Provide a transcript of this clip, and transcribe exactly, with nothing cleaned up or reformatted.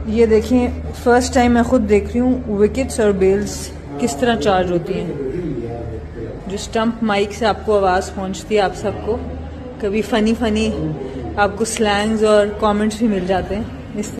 ये देखें, first time मैं खुद देख रही हूँ विकेट्स और बेल्स किस तरह चार्ज होती हैं। जो स्टंप माइक से आपको आवाज़ पहुँचती है आप सबको, कभी फ़नी फ़नी आपको स्लैंग्स और कमेंट्स भी मिल जाते हैं।